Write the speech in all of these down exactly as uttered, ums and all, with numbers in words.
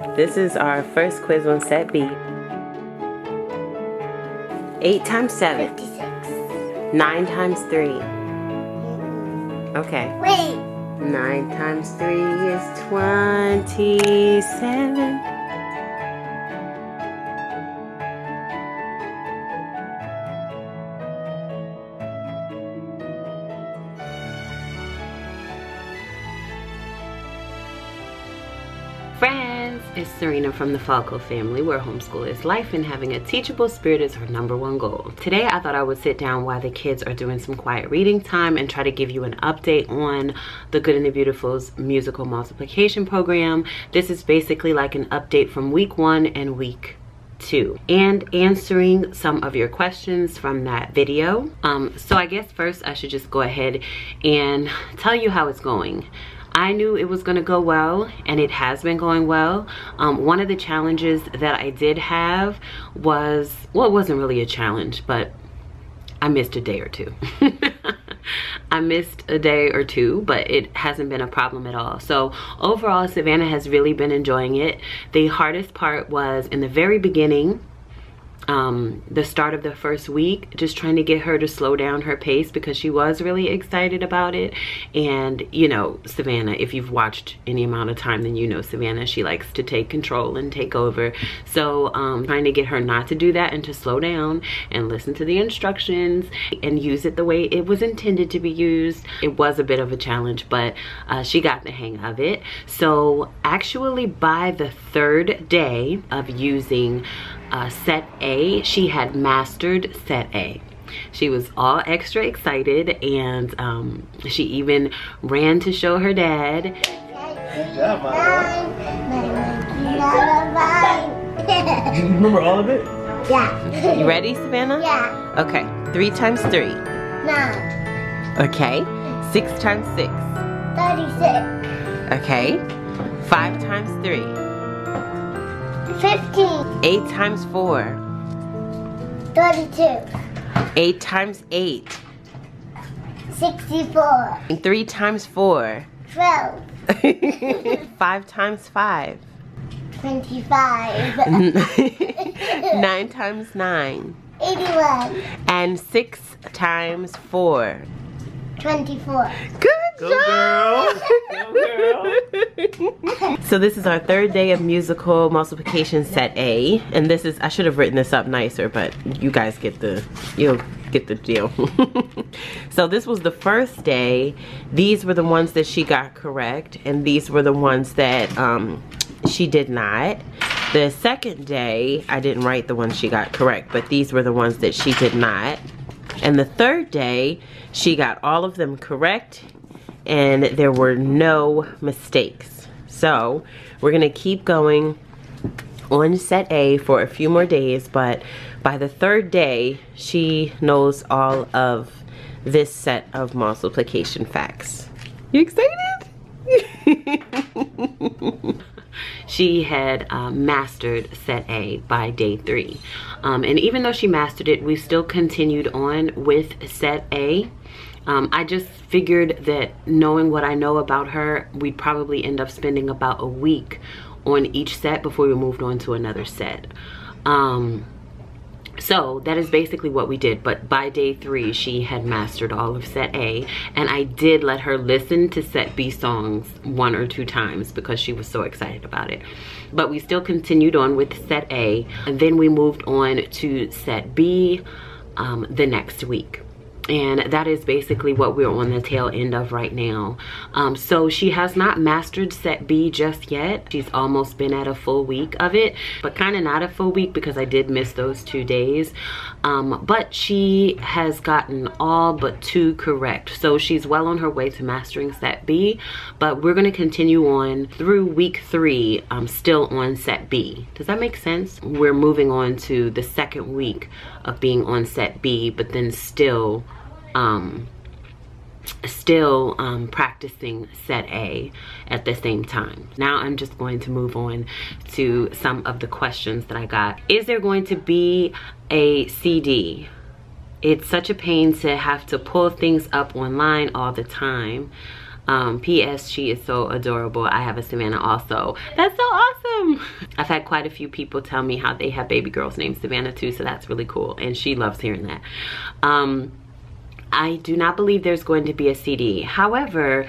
This is our first quiz on set B. eight times seven. fifty-six. nine times three. Okay. Wait. nine times three is twenty-seven. Friends, it's Syreena from TheFALLCoFamily, where homeschool is life and having a teachable spirit is our number one goal. Today I thought I would sit down while the kids are doing some quiet reading time and try to give you an update on the Good and the Beautiful's musical multiplication program. This is basically like an update from week one and week two, and answering some of your questions from that video. Um, so I guess first I should just go ahead and tell you how it's going. I knew it was going to go well, and it has been going well. Um, one of the challenges that I did have was, well, it wasn't really a challenge, but I missed a day or two. I missed a day or two, but it hasn't been a problem at all. So overall, Savannah has really been enjoying it. The hardest part was in the very beginning, um the start of the first week, just trying to get her to slow down her pace because she was really excited about it. And you know, Savannah, if you've watched any amount of time, then you know Savannah, she likes to take control and take over. So um trying to get her not to do that and to slow down and listen to the instructions and use it the way it was intended to be used. It was a bit of a challenge, but uh, she got the hang of it. So actually by the third day of using Uh, set A, she had mastered set A. She was all extra excited, and um, she even ran to show her dad. Good job, Mama. You remember all of it? Yeah. You ready, Savannah? Yeah. Okay, three times three. Nine. Okay, six times six. Thirty-six. Okay, five times three. Fifteen. Eight times four. Thirty-two. Eight times eight. Sixty-four. And three times four. Twelve. Five times five. Twenty-five. Nine times nine. Eighty-one. And six times four. Twenty-four. Good Go job! girl! Go girl! So this is our third day of musical multiplication set A, and this is, I should have written this up nicer, but you guys get the, you'll get the deal. So this was the first day. These were the ones that she got correct, and these were the ones that um, she did not. The second day, I didn't write the ones she got correct, but these were the ones that she did not. And the third day, she got all of them correct, and there were no mistakes. So we're gonna keep going on set A for a few more days, but by the third day, she knows all of this set of multiplication facts. You excited? She had uh, mastered set A by day three. Um, and even though she mastered it, we still continued on with set A. Um, I just figured that knowing what I know about her, we'd probably end up spending about a week on each set before we moved on to another set. Um, so that is basically what we did. But by day three, she had mastered all of set A. And I did let her listen to set B songs one or two times because she was so excited about it. But we still continued on with set A. And then we moved on to set B um, the next week. And that is basically what we're on the tail end of right now. Um, so she has not mastered set B just yet. She's almost been at a full week of it, but kind of not a full week because I did miss those two days. Um, but she has gotten all but two correct. So she's well on her way to mastering set B, but we're going to continue on through week three, um, still on set B. Does that make sense? We're moving on to the second week of being on set B, but then still um still um practicing set A at the same time. Now I'm just going to move on to some of the questions that I got. Is there going to be a C D? It's such a pain to have to pull things up online all the time. Um, P S She is so adorable. I have a Savannah also. That's so awesome. awesome. I've had quite a few people tell me how they have baby girls named Savannah too, so that's really cool, and she loves hearing that. Um, I do not believe there's going to be a C D. However,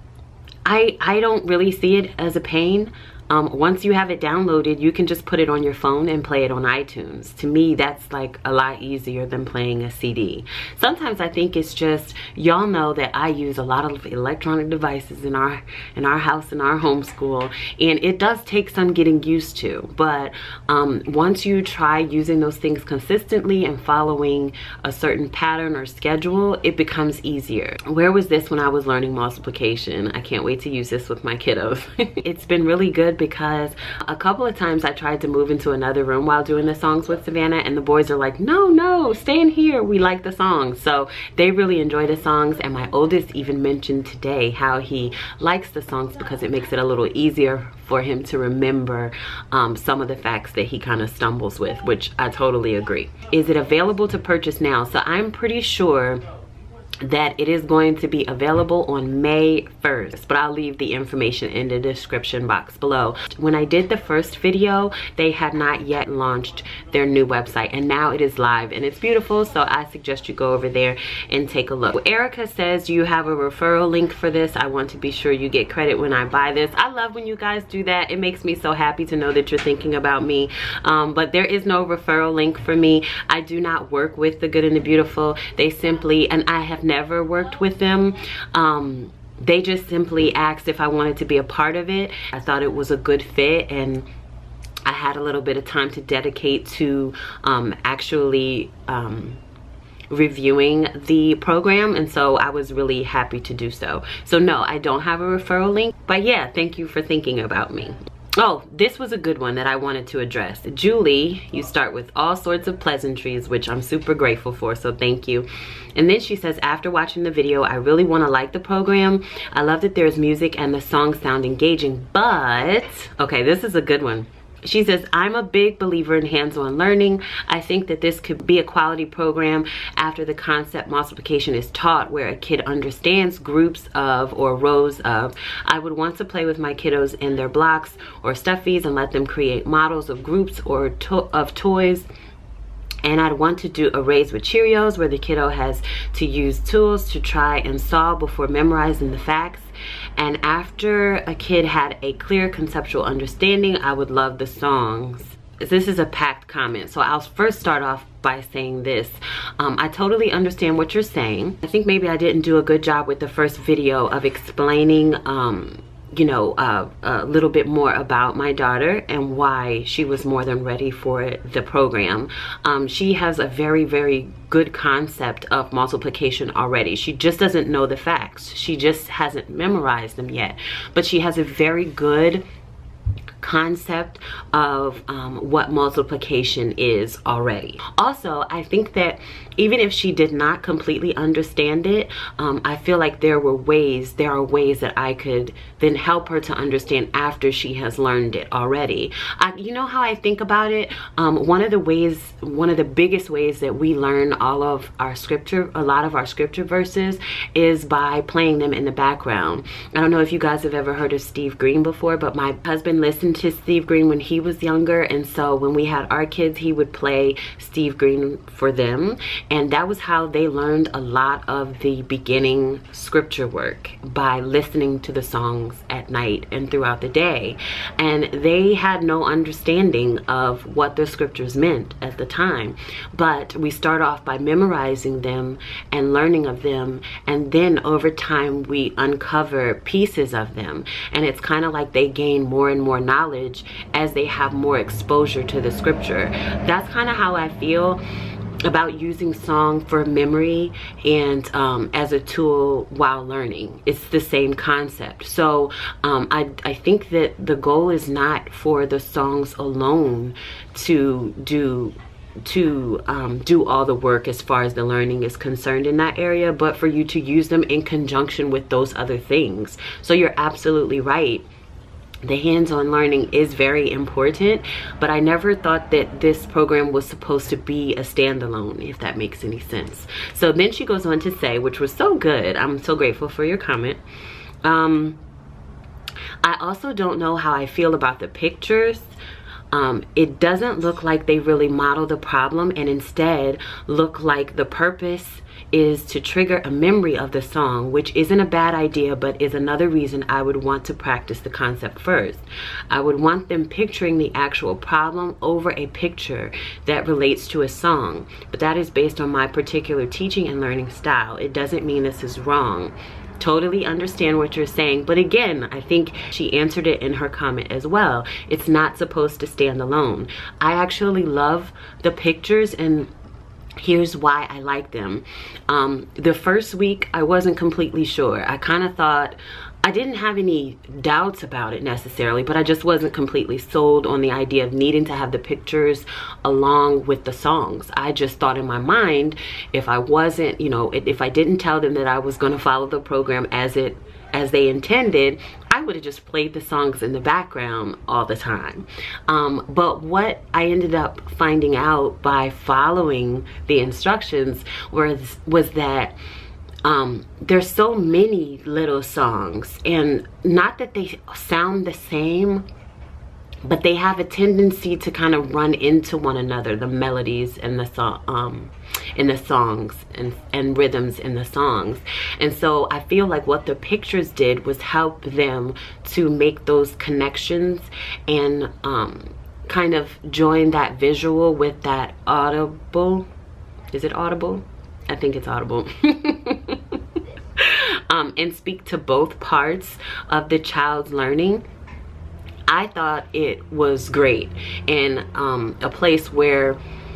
I, I don't really see it as a pain. Um, once you have it downloaded, you can just put it on your phone and play it on iTunes. To me, that's like a lot easier than playing a C D. Sometimes I think it's just, y'all know that I use a lot of electronic devices in our in our house, in our homeschool, and it does take some getting used to. But um, once you try using those things consistently and following a certain pattern or schedule, it becomes easier. Where was this when I was learning multiplication? I can't wait to use this with my kiddos. It's been really good, because a couple of times I tried to move into another room while doing the songs with Savannah, and the boys are like, no, no, stay in here. We like the songs. So they really enjoy the songs, and my oldest even mentioned today how he likes the songs because it makes it a little easier for him to remember um, some of the facts that he kind of stumbles with, which I totally agree. Is it available to purchase now? So I'm pretty sure that it is going to be available on May first, but I'll leave the information in the description box below. When I did the first video, they had not yet launched their new website, and now it is live and it's beautiful, so I suggest you go over there and take a look. Erica says, do you have a referral link for this? I want to be sure you get credit when I buy this. I love when you guys do that. It makes me so happy to know that you're thinking about me, um, but there is no referral link for me. I do not work with The Good and the Beautiful. They simply, and I have never worked with them, um they just simply asked if I wanted to be a part of it. I thought it was a good fit, and I had a little bit of time to dedicate to um actually um reviewing the program, and so I was really happy to do so. So no, I don't have a referral link, but yeah, thank you for thinking about me. Oh, this was a good one that I wanted to address. Julie, you start with all sorts of pleasantries, which I'm super grateful for, so thank you. And then she says, after watching the video, I really want to like the program. I love that there's music and the songs sound engaging, but, okay, this is a good one. She says, I'm a big believer in hands-on learning. I think that this could be a quality program after the concept multiplication is taught, where a kid understands groups of or rows of. I would want to play with my kiddos in their blocks or stuffies and let them create models of groups or to of toys. And I'd want to do arrays with Cheerios, where the kiddo has to use tools to try and solve before memorizing the facts. And after a kid had a clear conceptual understanding, I would love the songs. This is a packed comment, so I'll first start off by saying this. Um, I totally understand what you're saying. I think maybe I didn't do a good job with the first video of explaining um, you know, uh, a little bit more about my daughter and why she was more than ready for the program. Um, she has a very, very good concept of multiplication already. She just doesn't know the facts. She just hasn't memorized them yet. But she has a very good concept of um, what multiplication is already. Also, I think that even if she did not completely understand it, um, I feel like there were ways, there are ways that I could then help her to understand after she has learned it already. I, you know how I think about it? Um, one of the ways, one of the biggest ways that we learn all of our scripture, a lot of our scripture verses, is by playing them in the background. I don't know if you guys have ever heard of Steve Green before, but my husband listened to Steve Green when he was younger, and so when we had our kids, he would play Steve Green for them, and that was how they learned a lot of the beginning scripture work, by listening to the songs at night and throughout the day. And they had no understanding of what the scriptures meant at the time, but we start off by memorizing them and learning of them, and then over time we uncover pieces of them, and it's kind of like they gain more and more knowledge as they have more exposure to the scripture. That's kind of how I feel about using song for memory and um, as a tool while learning. It's the same concept. So um, I, I think that the goal is not for the songs alone to do to um, do all the work as far as the learning is concerned in that area, but for you to use them in conjunction with those other things. So you're absolutely right. The hands-on learning is very important, but I never thought that this program was supposed to be a standalone, if that makes any sense. So then she goes on to say, which was so good, I'm so grateful for your comment. Um, I also don't know how I feel about the pictures. Um, it doesn't look like they really model the problem, and instead look like the purpose is to trigger a memory of the song, which isn't a bad idea, but is another reason I would want to practice the concept first. I would want them picturing the actual problem over a picture that relates to a song, but that is based on my particular teaching and learning style. It doesn't mean this is wrong. Totally understand what you're saying, but again, I think she answered it in her comment as well. It's not supposed to stand alone. I actually love the pictures, and here's why I like them. Um, the first week, I wasn't completely sure. I kind of thought, I didn't have any doubts about it necessarily, but I just wasn't completely sold on the idea of needing to have the pictures along with the songs. I just thought in my mind, if I wasn't, you know, if I didn't tell them that I was going to follow the program as it as they intended, I would have just played the songs in the background all the time. Um, but what I ended up finding out by following the instructions was, was that um, there's so many little songs, and not that they sound the same, but they have a tendency to kind of run into one another, the melodies and the song, um, in the songs and, and rhythms in the songs. And so I feel like what the pictures did was help them to make those connections and um, kind of join that visual with that audible. Is it audible? I think it's audible. um, and speak to both parts of the child's learning. I thought it was great, and um, a place where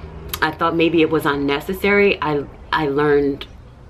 I thought maybe it was unnecessary, I, I learned,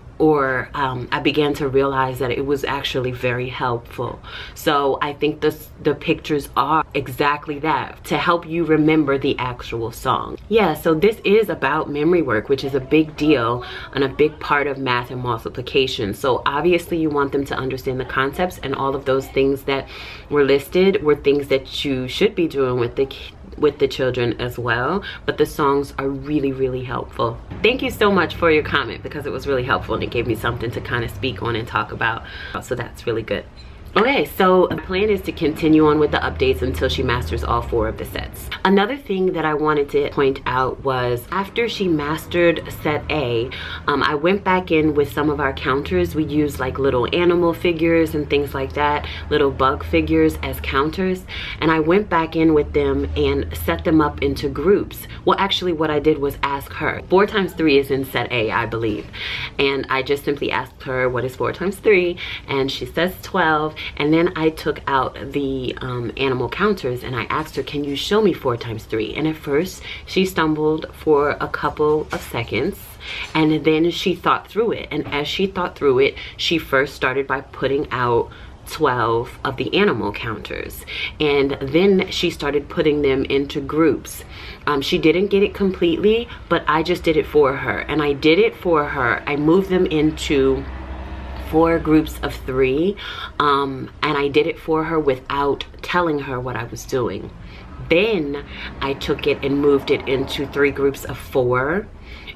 or um, I began to realize that it was actually very helpful. So I think the, the pictures are exactly that, to help you remember the actual song. Yeah, so this is about memory work, which is a big deal and a big part of math and multiplication. So obviously you want them to understand the concepts, and all of those things that were listed were things that you should be doing with the with the children as well, but the songs are really, really helpful. Thank you so much for your comment, because it was really helpful and it gave me something to kind of speak on and talk about, so that's really good. Okay, so the plan is to continue on with the updates until she masters all four of the sets. Another thing that I wanted to point out was after she mastered set A, um, I went back in with some of our counters. We used like little animal figures and things like that, little bug figures as counters, and I went back in with them and set them up into groups. Well, actually what I did was ask her. Four times three is in set A, I believe. And I just simply asked her, what is four times three? And she says twelve. And then I took out the um, animal counters and I asked her, can you show me four times three? And at first she stumbled for a couple of seconds, and then she thought through it. And as she thought through it, she first started by putting out twelve of the animal counters, and then she started putting them into groups. Um, she didn't get it completely, but I just did it for her, and I did it for her. I moved them into four groups of three, um, and I did it for her without telling her what I was doing. Then I took it and moved it into three groups of four,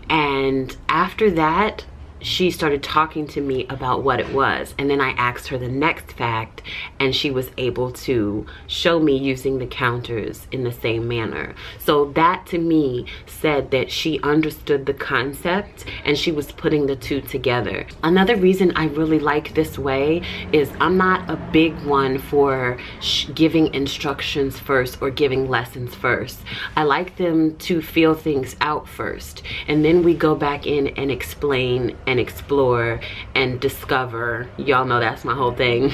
and after that she started talking to me about what it was, and then I asked her the next fact, and she was able to show me using the counters in the same manner. So that to me said that she understood the concept and she was putting the two together. Another reason I really like this way is I'm not a big one for sh giving instructions first or giving lessons first. I like them to feel things out first, and then we go back in and explain and explore and discover. Y'all know that's my whole thing.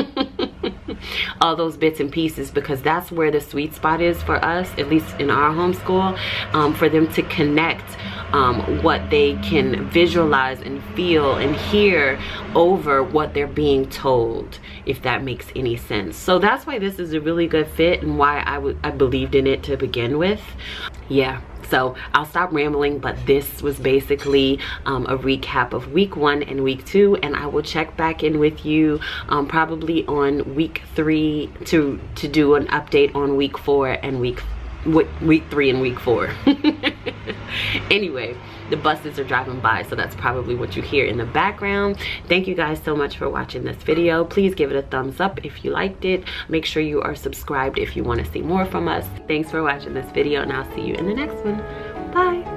All those bits and pieces, because that's where the sweet spot is for us, at least in our homeschool, um, for them to connect um, what they can visualize and feel and hear over what they're being told, if that makes any sense. So that's why this is a really good fit and why I, w I believed in it to begin with. Yeah. So I'll stop rambling, but this was basically um, a recap of week one and week two, and I will check back in with you um, probably on week three to to do an update on week four and week week three and week four. Anyway, the buses are driving by, so that's probably what you hear in the background. Thank you guys so much for watching this video. Please give it a thumbs up if you liked it. Make sure you are subscribed if you want to see more from us. Thanks for watching this video, and I'll see you in the next one. Bye.